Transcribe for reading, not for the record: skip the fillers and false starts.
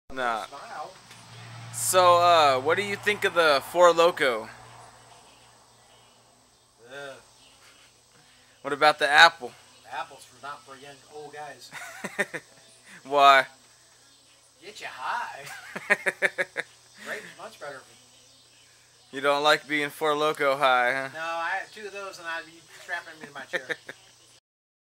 Nah. Smile. So, what do you think of the Four Loko? Ugh. What about the apple? Apples for not for young old guys. Why? Get you high. Grape's much better. You don't like being Four Loko high, huh? No, I had 2 of those and I'd be strapping me to my chair.